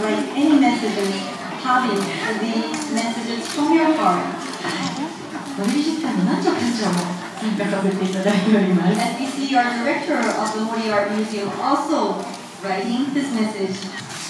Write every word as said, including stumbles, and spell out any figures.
write any messages having these messages from your heart. ノリジッタの何の感謝も参加させていただいております。 And we see our director of the Mori Art Museum also writing this message